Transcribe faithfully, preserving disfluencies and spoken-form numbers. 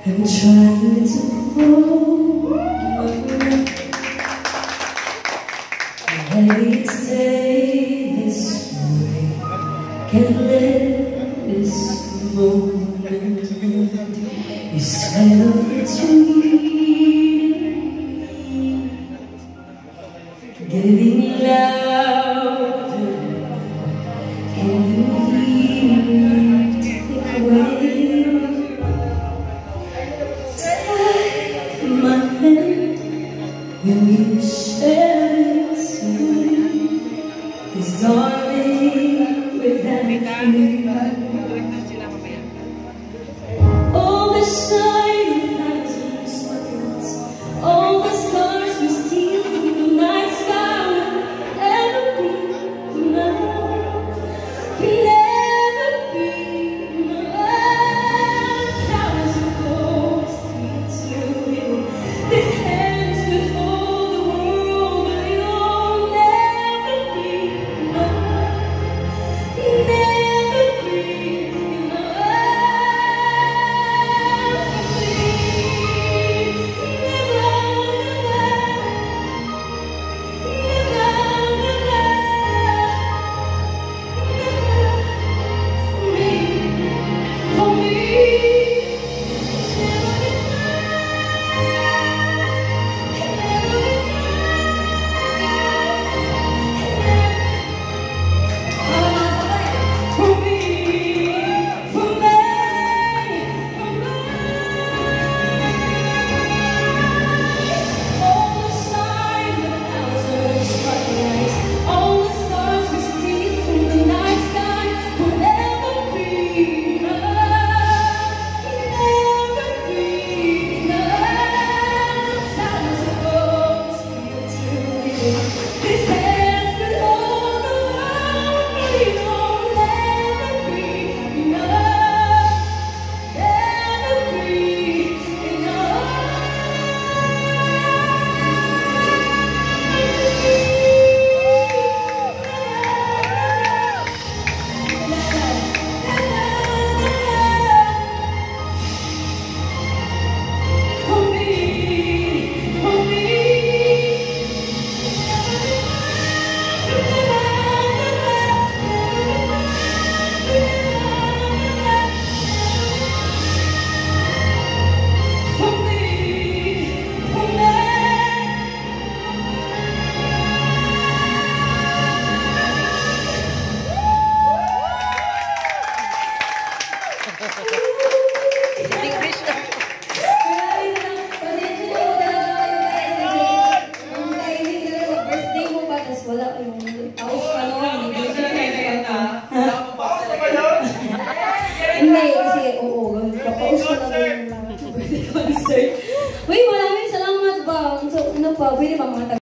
I'm trying to hold my breath. I'm ready to stay this way. Can't let this moment end. Instead of retreating, getting louder. Can you hear it take away? Take my hand when you share this with this darling without you. All the shine of thousand spotlights, all the stars we steal from the night sky will never be enough, will never be enough. Towers of gold streets will these hands will hold the world, but you'll never be enough, never be enough. Hindi, kasi oo, papaus ko na yung concert. Uy, maraming salamat ba? So, ano pa, pwede ba mga